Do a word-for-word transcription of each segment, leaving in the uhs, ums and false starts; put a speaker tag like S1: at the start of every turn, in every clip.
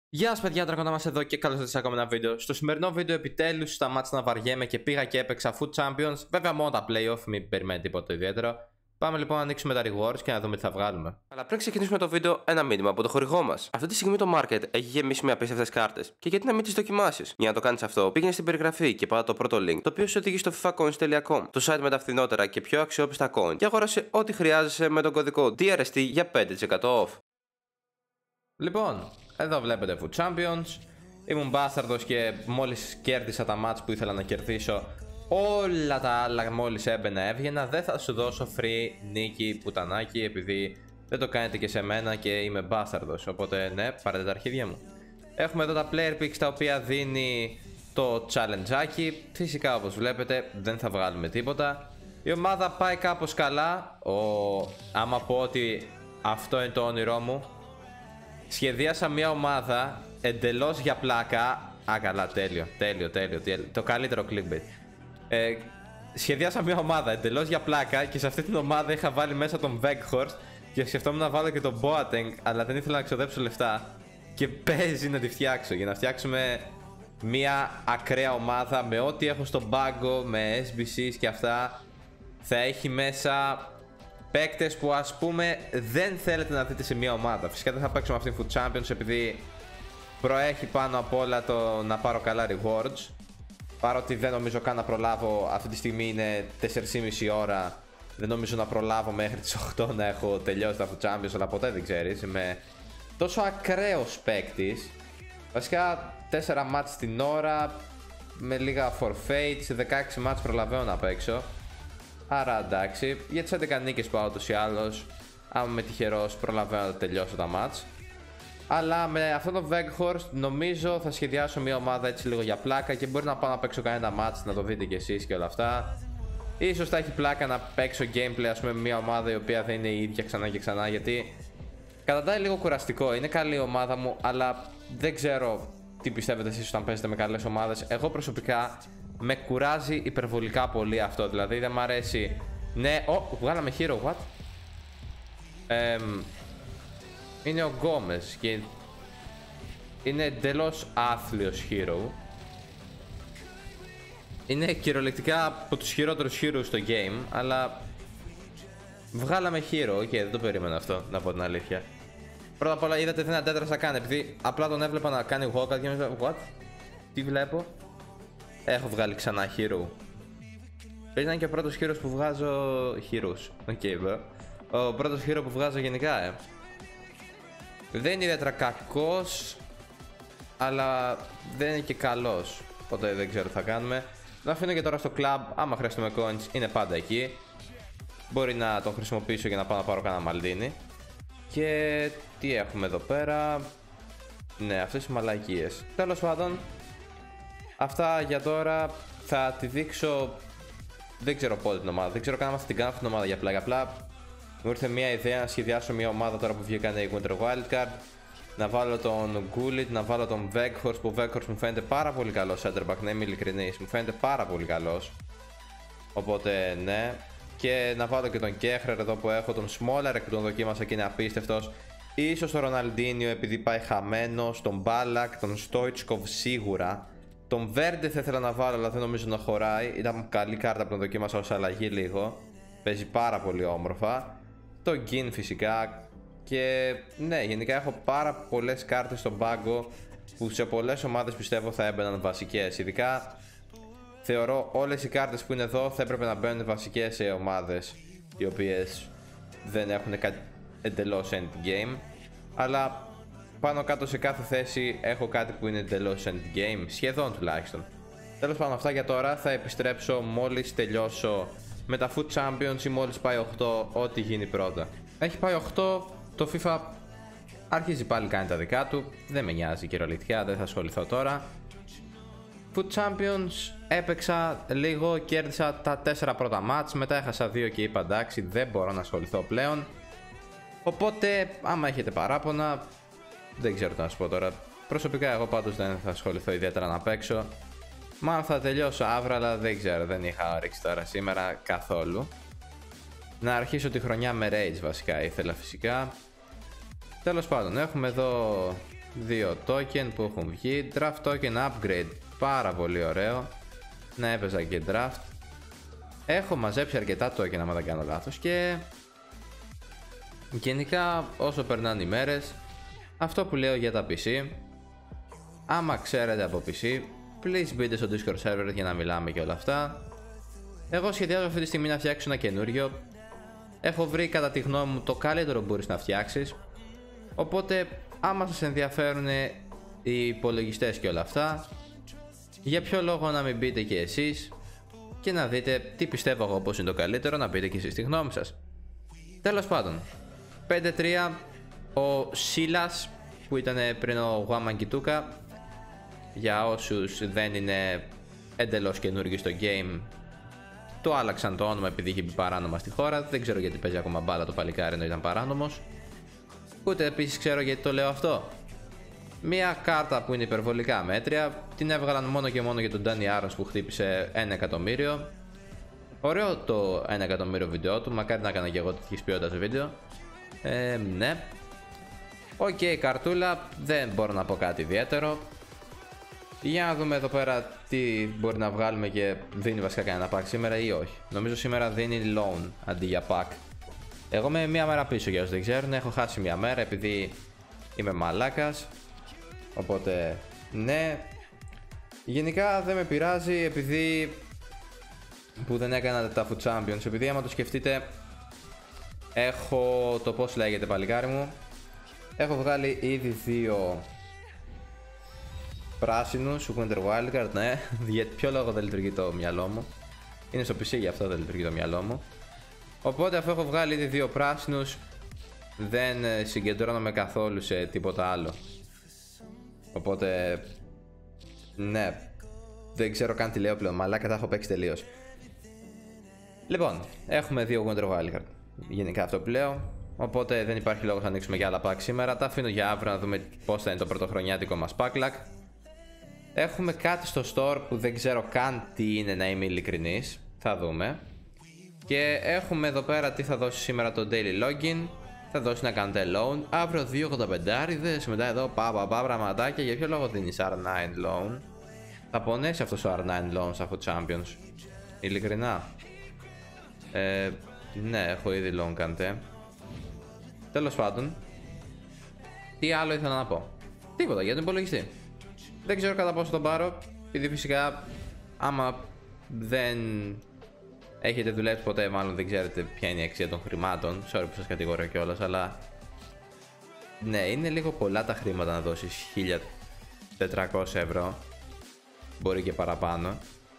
S1: Γεια σας παιδιά, Τρακόνα μας εδώ και καλώς ήρθατε σε ακόμα ένα βίντεο. Στο σημερινό βίντεο επιτέλους σταμάτησα να βαριέμαι και πήγα και έπαιξα Food Champions. Βέβαια μόνο τα playoff, μην περιμένετε τίποτα ιδιαίτερο. Πάμε λοιπόν να ανοίξουμε τα rewards και να δούμε τι θα βγάλουμε. Αλλά πριν ξεκινήσουμε το βίντεο, ένα μήνυμα από το χορηγό μας. Αυτή τη στιγμή το market έχει γεμίσει με απίστευτες κάρτες. Και γιατί να μην τις δοκιμάσεις? Για να το κάνεις αυτό, πήγαινε στην περιγραφή και πάτα το πρώτο link, το οποίο σε οδηγεί στο fifacoins τελεία com, το site με τα φθηνότερα και πιο αξιόπιστα coin, και αγόρασε ό,τι χρειάζεσαι με τον κωδικό ντι αρ ες τι για πέντε τοις εκατό off. Λοιπόν, εδώ βλέπετε Food Champions. Ήμουν μπάσταρδος και μόλις κέρδισα τα match που ήθελα να κερδίσω, όλα τα άλλα μόλις έμπαινα έβγαινα. Δεν θα σου δώσω free νίκη πουτανάκι, επειδή δεν το κάνετε και σε μένα και είμαι μπάσταρδος. Οπότε ναι, πάρετε τα αρχίδια μου. Έχουμε εδώ τα player picks τα οποία δίνει το challengeάκι. Φυσικά όπως βλέπετε δεν θα βγάλουμε τίποτα. Η ομάδα πάει κάπως καλά. Ο... Άμα πω ότι αυτό είναι το όνειρό μου, σχεδίασα μια ομάδα εντελώς για πλάκα. Α, καλά, τέλειο, τέλειο, τέλειο, τέλειο. Το καλύτερο clickbait. Ε, σχεδίασα μια ομάδα εντελώς για πλάκα και σε αυτή την ομάδα είχα βάλει μέσα τον Weghorst και σκεφτόμουν να βάλω και τον Boateng, αλλά δεν ήθελα να ξοδέψω λεφτά και παίζει να τη φτιάξω για να φτιάξουμε μια ακραία ομάδα με ό,τι έχω στον πάγκο, με ες μπι σις και αυτά. Θα έχει μέσα παίκτες που ας πούμε δεν θέλετε να δείτε σε μια ομάδα. Φυσικά δεν θα παίξω με αυτήν Food Champions επειδή προέχει πάνω απ' όλα το να πάρω καλά rewards. Παρότι δεν νομίζω καν να προλάβω, αυτή τη στιγμή είναι τέσσερις και μισή ώρα. Δεν νομίζω να προλάβω μέχρι τις οκτώ να έχω τελειώσει τα Food Champions, αλλά ποτέ δεν ξέρεις. Είμαι τόσο ακραίος παίκτης. Βασικά τέσσερα μάτς την ώρα με λίγα forfeit, σε δεκαέξι μάτς προλαβαίνω να παίξω. Άρα εντάξει, για τις έντεκα νίκες πάω ούτως ή άλλως. Άμα είμαι τυχερός προλαβαίνω να τελειώσω τα μάτς. Αλλά με αυτό το Weghorst νομίζω θα σχεδιάσω μια ομάδα έτσι λίγο για πλάκα και μπορεί να πάω να παίξω κανένα μάτς, να το δείτε κι εσείς και όλα αυτά. Ίσως θα έχει πλάκα να παίξω gameplay ας πούμε με μια ομάδα η οποία θα είναι η ίδια ξανά και ξανά, γιατί καταντάει λίγο κουραστικό. Είναι καλή η ομάδα μου, αλλά δεν ξέρω τι πιστεύετε εσείς όταν παίζετε με καλές ομάδες. Εγώ προσωπικά με κουράζει υπερβολικά πολύ αυτό, δηλαδή δεν μ' αρέσει. Ναι, oh, βγάλαμε hero, what? Ε, είναι ο Γκόμες και είναι εντελώς άθλιος hero. Είναι κυριολεκτικά από τους χειρότερους heroes στο game, αλλά βγάλαμε hero και okay, δεν το περίμενα αυτό, να πω την αλήθεια. Πρώτα απ' όλα είδατε τι αντέδρασα κάνει, επειδή απλά τον έβλεπα να κάνει walkout και μου what? Τι βλέπω? Έχω βγάλει ξανά hero. Πρέπει να είναι και ο πρώτος hero που βγάζω heroes. Οκ, okay, bro. Ο πρώτος hero που βγάζω γενικά, ε. Δεν είναι ιδιαίτερα κακός, αλλά δεν είναι και καλός. Οπότε δεν ξέρω τι θα κάνουμε. Να αφήνω και τώρα στο club. Άμα χρειαστούμε coins, είναι πάντα εκεί. Μπορεί να τον χρησιμοποιήσω για να πάω να πάρω κανένα Μαλντίνι. Και τι έχουμε εδώ πέρα? Ναι, αυτές οι μαλακίες. Τέλος πάντων, αυτά για τώρα. Θα τη δείξω. Δεν ξέρω πότε την ομάδα. Δεν ξέρω καν αν θα την κάνω αυτήν την ομάδα για πλάκα. Απλά μου ήρθε μια ιδέα να σχεδιάσω μια ομάδα τώρα που βγήκανε η Winter Wildcard. Να βάλω τον Gullit, να βάλω τον Weghorst, που ο Weghorst μου φαίνεται πάρα πολύ καλός center back, να είμαι ειλικρινής. Μου φαίνεται πάρα πολύ καλός. Οπότε ναι. Και να βάλω και τον Kehrer εδώ που έχω, τον Smolarek που τον δοκίμασα και είναι απίστευτος. Ίσως τον Ronaldinho επειδή πάει χαμένος, τον Ballack, τον Stoichkov σίγουρα. Τον Verde θα ήθελα να βάλω, αλλά δεν νομίζω να χωράει. Ήταν καλή κάρτα που τον δοκίμασα ως αλλαγή λίγο. Παίζει πάρα πολύ όμορφα. Το Gin φυσικά. Και ναι, γενικά έχω πάρα πολλές κάρτες στον πάγκο που σε πολλές ομάδες πιστεύω θα έμπαιναν βασικές. Ειδικά θεωρώ όλες οι κάρτες που είναι εδώ θα έπρεπε να μπαίνουν βασικές σε ομάδες οι οποίες δεν έχουν κάτι εντελώς endgame. Αλλά πάνω κάτω σε κάθε θέση έχω κάτι που είναι εντελώς endgame, σχεδόν τουλάχιστον. Τέλος πάντων, αυτά για τώρα. Θα επιστρέψω μόλις τελειώσω με τα Food Champions ή μόλις πάει οκτώ, ό,τι γίνει πρώτα. Έχει πάει οκτώ, το FIFA αρχίζει πάλι κάνει τα δικά του. Δεν με νοιάζει κυριολεκτικά, δεν θα ασχοληθώ τώρα. Food Champions έπαιξα λίγο, κέρδισα τα τέσσερα πρώτα μάτς, μετά έχασα δύο και είπα εντάξει δεν μπορώ να ασχοληθώ πλέον. Οπότε άμα έχετε παράπονα, δεν ξέρω τι να σου πω τώρα. Προσωπικά εγώ πάντως δεν θα ασχοληθώ ιδιαίτερα να παίξω. Μάλλον θα τελειώσω αύριο, αλλά δεν ξέρω, δεν είχα όρεξη τώρα σήμερα καθόλου. Να αρχίσω τη χρονιά με Rage βασικά ήθελα φυσικά. Τέλος πάντων, έχουμε εδώ Δύο token που έχουν βγει. Draft token upgrade. Πάρα πολύ ωραίο. Να έπαιζα και draft. Έχω μαζέψει αρκετά token άμα δεν κάνω λάθος. Και γενικά όσο περνάνε οι μέρες, αυτό που λέω για τα πι σι, άμα ξέρετε από πι σι, please μπείτε στο Discord server για να μιλάμε και όλα αυτά. Εγώ σχεδιάζω αυτή τη στιγμή να φτιάξω ένα καινούριο. Έχω βρει κατά τη γνώμη μου το καλύτερο που μπορείς να φτιάξεις. Οπότε άμα σας ενδιαφέρουν οι υπολογιστές και όλα αυτά, για ποιο λόγο να μην μπείτε και εσείς και να δείτε τι πιστεύω εγώ πως είναι το καλύτερο, να πείτε και εσείς τη γνώμη σας. Τέλος πάντων, πέντε τρία ο Σίλας που ήταν πριν ο Γουάμαγκιτούκα, για όσους δεν είναι εντελώς καινούργοι στο game, το άλλαξαν το όνομα επειδή είχε μπει παράνομα στη χώρα. Δεν ξέρω γιατί παίζει ακόμα μπάλα το παλικάρι ενώ ήταν παράνομος. Ούτε επίσης ξέρω γιατί το λέω αυτό. Μία κάρτα που είναι υπερβολικά μέτρια, την έβγαλαν μόνο και μόνο για τον Ντάνι Άρονς που χτύπησε ένα εκατομμύριο. Ωραίο το ένα εκατομμύριο βίντεο του, μακάρι να έκανα και εγώ τέτοιες ποιότητας βίντεο. Ε, ναι. Οκ, okay, καρτούλα, δεν μπορώ να πω κάτι ιδιαίτερο. Για να δούμε εδώ πέρα τι μπορεί να βγάλουμε και δίνει βασικά κανένα pack σήμερα ή όχι. Νομίζω σήμερα δίνει loan αντί για pack. Εγώ είμαι μία μέρα πίσω για όσους δεν ξέρουν, έχω χάσει μία μέρα επειδή είμαι μαλάκας. Οπότε ναι, γενικά δεν με πειράζει επειδή που δεν έκανα τα Food Champions. Επειδή άμα το σκεφτείτε, έχω το πώς λέγεται παλικάρι μου, έχω βγάλει ήδη δύο πράσινους, Winter Wildcard, ναι. Για ποιο λόγο δεν λειτουργεί το μυαλό μου, είναι στο πι σι γι' αυτό δεν λειτουργεί το μυαλό μου. Οπότε αφού έχω βγάλει ήδη δύο πράσινους, δεν συγκεντρώνομαι καθόλου σε τίποτα άλλο. Οπότε ναι, δεν ξέρω καν τι λέω πλέον, μαλάκα τα έχω παίξει τελείως. Λοιπόν, έχουμε δύο Winter Wildcard, γενικά αυτό που λέω. Οπότε δεν υπάρχει λόγος να ανοίξουμε για άλλα pack σήμερα. Τα αφήνω για αύριο να δούμε πώς θα είναι το πρωτοχρονιάτικο μας pack luck. Έχουμε κάτι στο store που δεν ξέρω καν τι είναι, να είμαι ειλικρινής. Θα δούμε. Και έχουμε εδώ πέρα τι θα δώσει σήμερα το daily login. Θα δώσει να κάνετε loan. Αύριο δύο ογδόντα πέντε άριδες. Μετά εδώ πα πα πα πραγματάκια. Για ποιο λόγο δίνεις αρ νάιν loan? Θα πονέσει αυτός ο αρ νάιν loan στα Food Champions, ειλικρινά. ε, Ναι, έχω ήδη loan κάντε. Τέλος πάντων, τι άλλο ήθελα να πω? Τίποτα για τον υπολογιστή. Δεν ξέρω κατά πόσο τον πάρω, επειδή φυσικά άμα δεν έχετε δουλέψει ποτέ, μάλλον δεν ξέρετε ποια είναι η αξία των χρημάτων. Sorry που σας κατηγορώ κιόλας, αλλά ναι, είναι λίγο πολλά τα χρήματα να δώσεις χίλια τετρακόσια ευρώ. Μπορεί και παραπάνω.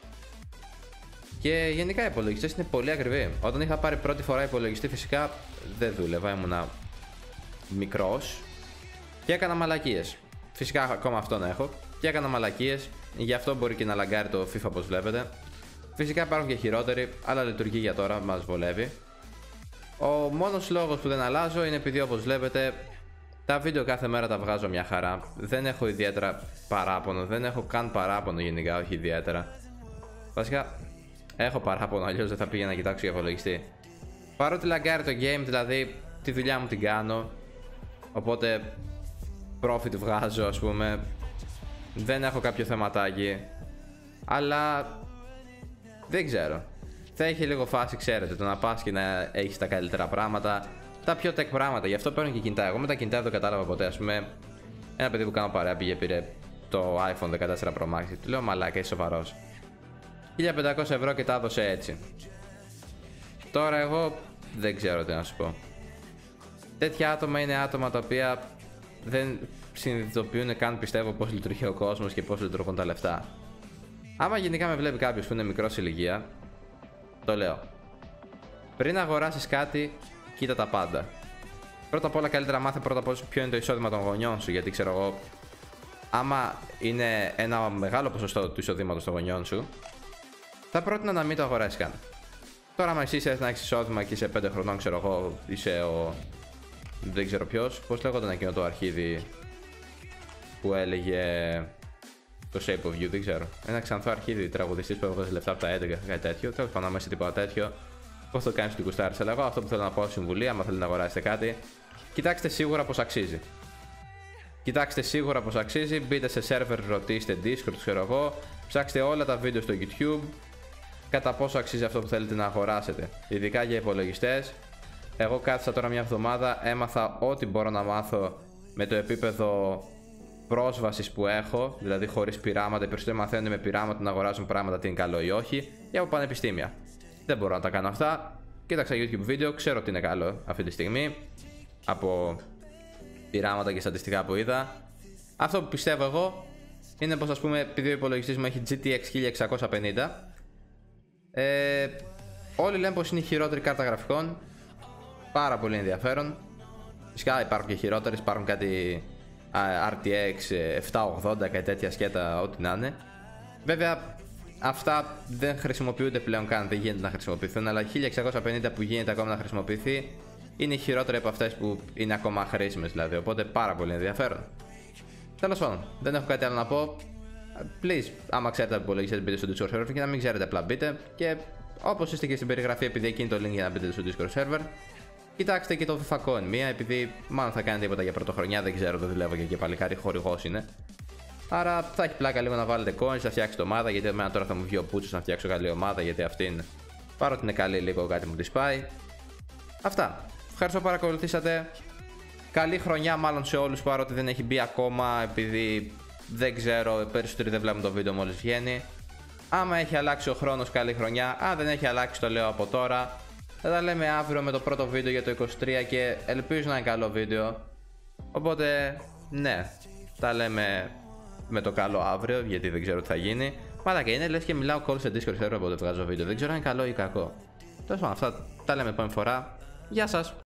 S1: Και γενικά οι υπολογιστές είναι πολύ ακριβοί. Όταν είχα πάρει πρώτη φορά υπολογιστή, φυσικά δεν δούλευα, ήμουνα μικρός και έκανα μαλακίες. Φυσικά ακόμα αυτόν έχω και έκανα μαλακίες, γι' αυτό μπορεί και να λαγκάρει το FIFA όπως βλέπετε. Φυσικά υπάρχουν και χειρότεροι, αλλά λειτουργεί για τώρα, μας βολεύει. Ο μόνος λόγος που δεν αλλάζω είναι επειδή όπως βλέπετε τα βίντεο κάθε μέρα τα βγάζω μια χαρά. Δεν έχω ιδιαίτερα παράπονο, δεν έχω καν παράπονο γενικά, όχι ιδιαίτερα. Βασικά έχω παράπονο, αλλιώς δεν θα πήγαινα να κοιτάξω για υπολογιστή. Παρότι λαγκάρει το game, δηλαδή τη δουλειά μου την κάνω, οπότε profit βγάζω ας πούμε. Δεν έχω κάποιο θεματάκι, αλλά δεν ξέρω. Θα έχει λίγο φάση, ξέρετε, το να πας και να έχεις τα καλύτερα πράγματα, τα πιο tech πράγματα. Γι' αυτό παίρνω και κινητά. Εγώ με τα κινητά δεν το κατάλαβα ποτέ. Ας πούμε, ένα παιδί που κάνω παρέα πήγε πήρε το iPhone δεκατέσσερα Pro Max. Του λέω μαλάκα, είσαι σοβαρός? χίλια πεντακόσια ευρώ και τα έδωσε έτσι. Τώρα εγώ δεν ξέρω τι να σου πω. Τέτοια άτομα είναι άτομα τα οποία δεν συνειδητοποιούν καν, πιστεύω, πώς λειτουργεί ο κόσμος και πώς λειτουργούν τα λεφτά. Άμα γενικά με βλέπει κάποιος που είναι μικρός σε ηλικία, το λέω. Πριν αγοράσεις κάτι, κοίτα τα πάντα. Πρώτα απ' όλα, καλύτερα μάθε πρώτα απ' όλα ποιο είναι το εισόδημα των γονιών σου. Γιατί ξέρω εγώ, άμα είναι ένα μεγάλο ποσοστό του εισοδήματος των γονιών σου, θα πρότεινα να μην το αγοράσεις καν. Τώρα, άμα εσύ είσαι να έχεις εισόδημα και είσαι πέντε χρονών, ξέρω εγώ, είσαι ο. Δεν ξέρω ποιος. Πώς λέγονταν εκείνο το αρχίδι που έλεγε το Shape of You, δεν ξέρω. Ένα ξανθό αρχίδι τραγουδιστής που έβγαζε λεφτά από τα έντεκα, κάτι τέτοιο. Τέλος πάντων, άμα είσαι τίποτα τέτοιο, πώς το κάνεις του κουστάρεις. Αλλά εγώ αυτό που θέλω να πω συμβουλή, άμα θέλετε να αγοράσετε κάτι, κοιτάξτε σίγουρα πως αξίζει. Κοιτάξτε σίγουρα πως αξίζει. Μπείτε σε server, ρωτήστε Discord, ξέρω εγώ. Ψάξτε όλα τα βίντεο στο YouTube. Κατά πόσο αξίζει αυτό που θέλετε να αγοράσετε. Ειδικά για υπολογιστές. Εγώ κάθισα τώρα μια εβδομάδα, έμαθα ό,τι μπορώ να μάθω με το επίπεδο πρόσβασης που έχω. Δηλαδή χωρίς πειράματα. Οι περισσότεροι μαθαίνουν με πειράματα να αγοράζουν πράγματα τι είναι καλό ή όχι. Ή από πανεπιστήμια. Δεν μπορώ να τα κάνω αυτά. Κοίταξα YouTube βίντεο, ξέρω τι είναι καλό αυτή τη στιγμή. Από πειράματα και στατιστικά που είδα. Αυτό που πιστεύω εγώ είναι πως, ας πούμε, επειδή ο υπολογιστής μου έχει τζι τι εξ χίλια εξακόσια πενήντα, ε, όλοι λένε πως είναι η χειρότερη κάρτα γραφικών. Πάρα πολύ ενδιαφέρον. Φυσικά υπάρχουν και χειρότερες, υπάρχουν κάτι αρ τι εξ επτακόσια ογδόντα, κάτι τέτοια σκέτα, ό,τι να είναι. Βέβαια αυτά δεν χρησιμοποιούνται πλέον καν, δεν γίνεται να χρησιμοποιηθούν, αλλά χίλια εξακόσια πενήντα που γίνεται ακόμα να χρησιμοποιηθεί είναι χειρότερη από αυτές που είναι ακόμα χρήσιμες, δηλαδή, οπότε πάρα πολύ ενδιαφέρον. Τέλος πάντων, δεν έχω κάτι άλλο να πω. Please, άμα ξέρετε από υπολογιστές, μπείτε στο Discord server, και να μην ξέρετε, απλά μπείτε. Και όπως είστε και στην περιγραφή, επειδή εκεί είναι το link για να μπείτε στο Discord server, κοιτάξτε και το FIFA Coin μία, επειδή μάλλον θα κάνει τίποτα για πρωτοχρονιά, δεν ξέρω, δεν δουλεύω και εκεί παλικάρι, χορηγός είναι. Άρα θα έχει πλάκα λίγο να βάλετε coins, να φτιάξετε ομάδα, γιατί εμένα τώρα θα μου βγει ο Πούτσος να φτιάξω καλή ομάδα, γιατί αυτήν, παρότι είναι καλή, λίγο κάτι μου τη σπάει. Αυτά. Ευχαριστώ που παρακολουθήσατε. Καλή χρονιά μάλλον σε όλους, παρότι δεν έχει μπει ακόμα, επειδή δεν ξέρω, περισσότεροι δεν βλέπουν το βίντεο μόλις βγαίνει. Άμα έχει αλλάξει ο χρόνος, καλή χρονιά. Αν δεν έχει αλλάξει, το λέω από τώρα. Θα τα λέμε αύριο με το πρώτο βίντεο για το είκοσι τρία και ελπίζω να είναι καλό βίντεο. Οπότε, ναι, τα λέμε με το καλό αύριο, γιατί δεν ξέρω τι θα γίνει. Μάλα και είναι, λες και μιλάω call σε Discord server, οπότε βγάζω βίντεο. Δεν ξέρω αν είναι καλό ή κακό. Τέλος πάντων, αυτά τα λέμε επόμενη φορά. Γεια σας!